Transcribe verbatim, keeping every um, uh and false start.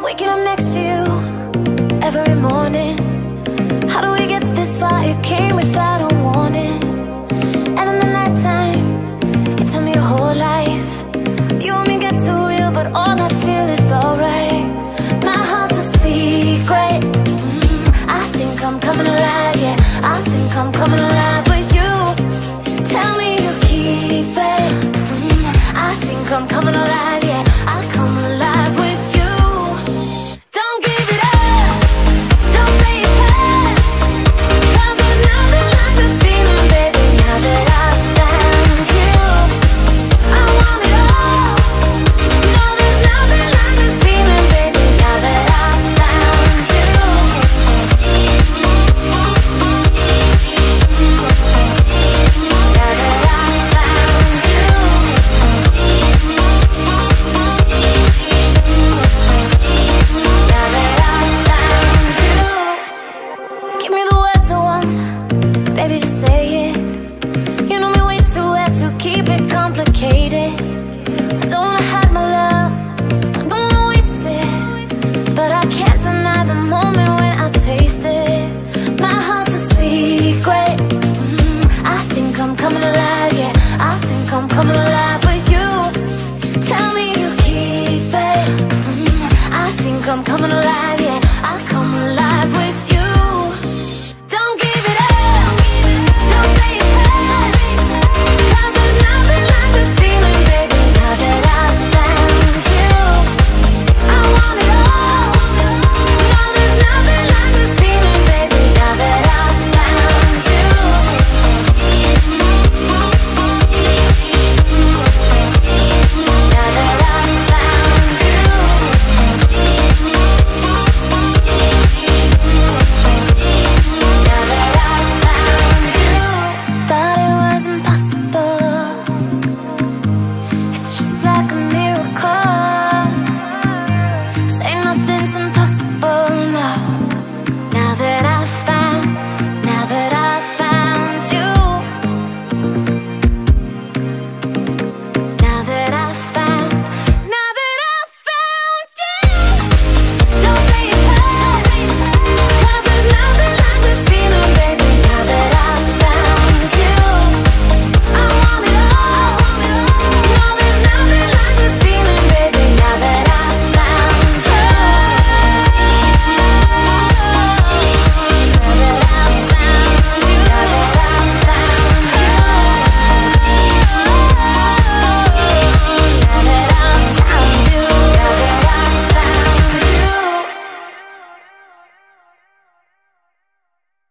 Waking up next to you every morning. How do we get this far? It came without a warning. And in the nighttime, you tell me your whole life. You and me get too real, but all I feel is alright. My heart's a secret. mm, I think I'm coming alive, yeah. I think I'm coming alive with you. Tell me you keep it. mm, I think I'm coming alive, yeah. I come alive with you. Don't give it up, don't say it hurts, 'cause there's nothing like this feeling, baby. Now that I've found you, I want it all. No, there's nothing like this feeling, baby. Now that I've found you. Now that I've found you. Now that I've found you. Give me the words I want, baby, just say it. You know me way too well to keep it complicated. I don't wanna hide my love, I don't wanna waste it, but I can't deny the moment when I taste it. My heart's a secret. mm, I think I'm coming alive, yeah. I think I'm coming alive with you. Tell me you keep it. mm, I think I'm coming alive, yeah.